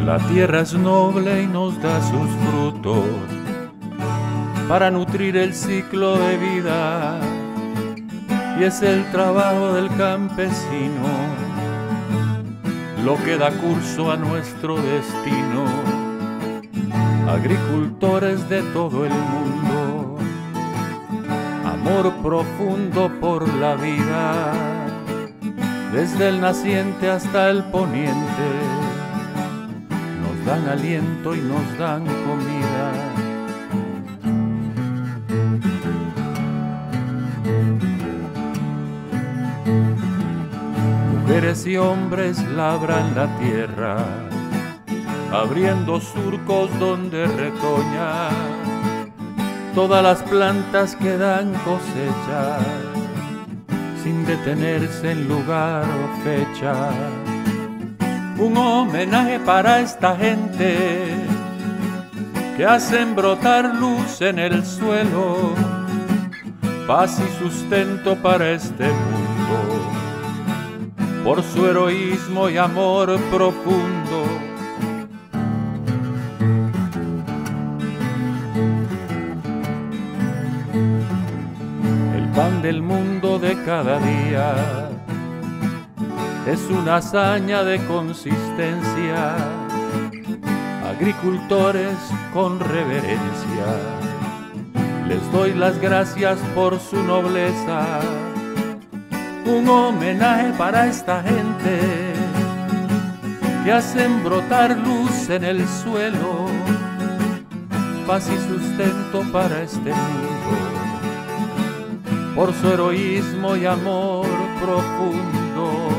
La tierra es noble y nos da sus frutos para nutrir el ciclo de vida, y es el trabajo del campesino lo que da curso a nuestro destino. Agricultores de todo el mundo, amor profundo por la vida, desde el naciente hasta el poniente, nos dan aliento y nos dan comida. Mujeres y hombres labran la tierra, abriendo surcos donde retoña todas las plantas que dan cosecha, sin detenerse en lugar o fecha. Un homenaje para esta gente que hacen brotar luz en el suelo, paz y sustento para este mundo, por su heroísmo y amor profundo. El pan del mundo de cada día es una hazaña de consistencia. Agricultores con reverencia, les doy las gracias por su nobleza. Un homenaje para esta gente que hacen brotar luz en el suelo, paz y sustento para este mundo, por su heroísmo y amor profundo.